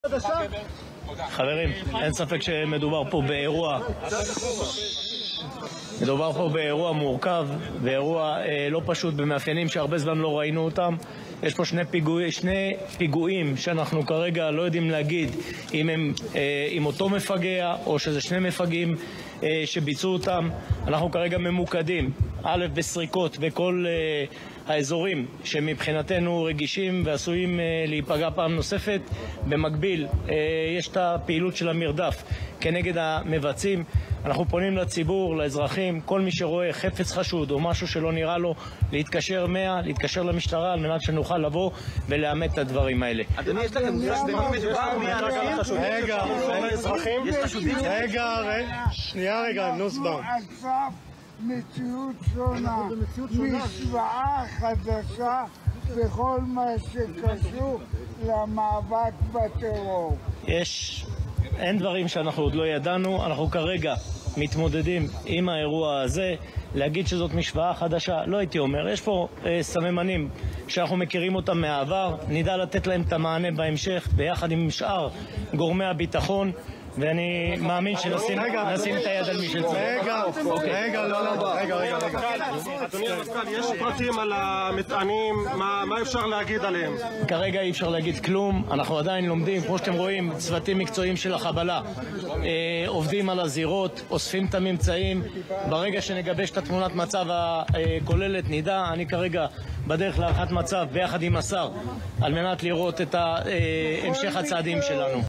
חברים, אין ספק שמדובר פה באירוע מורכב, באירוע לא פשוט, במאפיינים שהרבה זמן לא ראינו אותם. יש פה שני פיגועים שאנחנו כרגע לא יודעים להגיד אם הם עם אותו מפגע או שזה שני מפגעים שביצעו אותם. אנחנו כרגע ממוקדים א' בסריקות בכל האזורים שמבחינתנו רגישים ועשויים להיפגע פעם נוספת. במקביל יש את הפעילות של המרדף כנגד המבצעים. אנחנו פונים לציבור, לאזרחים, כל מי שרואה חפץ חשוד או משהו שלא נראה לו, להתקשר 100, להתקשר למשטרה על מנת שנוכל לבוא ולאמת את הדברים האלה. אדוני, יש לכם מושג במה מדובר? רגע, נוסבר. מציאות שונה, משוואה חדשה בכל מה שקשור למאבק בטרור. אין דברים שאנחנו עוד לא ידענו. אנחנו כרגע מתמודדים עם האירוע הזה. להגיד שזאת משוואה חדשה, לא הייתי אומר. יש פה סממנים שאנחנו מכירים אותם מהעבר, נדע לתת להם את המענה בהמשך ביחד עם שאר גורמי הביטחון, ואני מאמין שנשים את היד על מי שצריך. רגע. אדוני המפכ"ל, יש פרטים על המטענים, מה אפשר להגיד עליהם? כרגע אי אפשר להגיד כלום, אנחנו עדיין לומדים. כמו שאתם רואים, צוותים מקצועיים של החבלה עובדים על הזירות, אוספים את הממצאים. ברגע שנגבש את התמונת מצב הכוללת נדע. אני כרגע בדרך להערכת מצב ביחד עם השר על מנת לראות את המשך הצעדים שלנו.